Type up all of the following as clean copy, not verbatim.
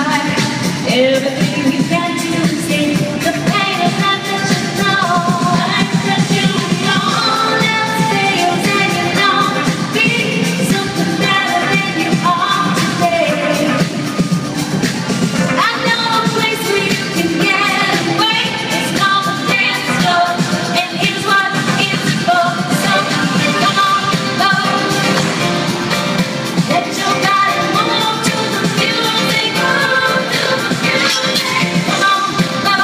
Everything you got to say, the pain of life that you know, life that you know, never fails and you know, be something better than you are today. I know a place where you can get away, it's called the dance floor, and here's what it's for. So come on, go, let your body move to the music, move to the music. Come on, go,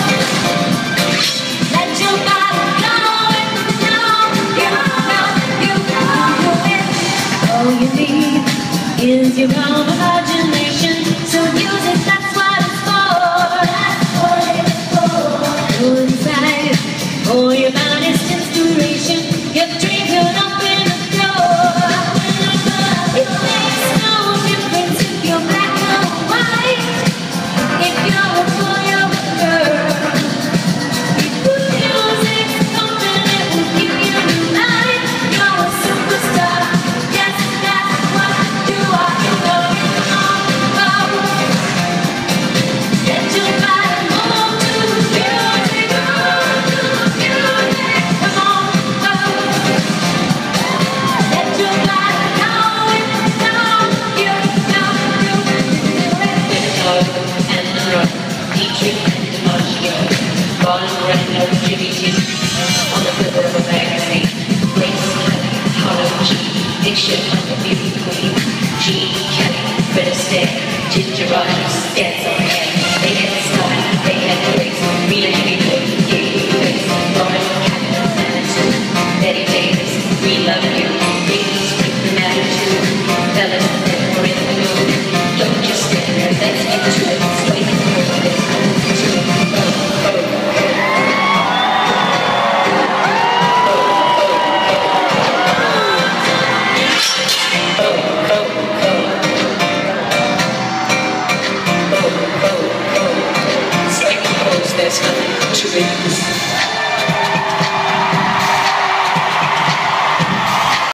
let your body go with the flow. You know it. All you need is your own imagination. So use it, that's what it's for. That's what it's for. Go inside, for your honest inspiration. Your dream could open the door. It makes no difference if you're black or white, if you're a boy or a girl. If the music's pumping, it will give you new life. You're a superstar. Yes, that's what you are. You know it. Come on, go. Let your body move to the music, move to the music. Come on, go. Let your body go with the flow. You know it. And the rock, Dietrich and DiMaggio, Ron Moreno, Jimmy T, on the cover of a magazine, Grace Kelly, Hollow G, Diction of the Beauty Queen, G. Kelly, Fred Astaire, Ginger Rogers, Dance on Air. They had style, they had grace, Rita Hayworth gave you face, Lauren Catherine Manitou, Betty Davis, we love you, Ladies, keep the attitude, fellas.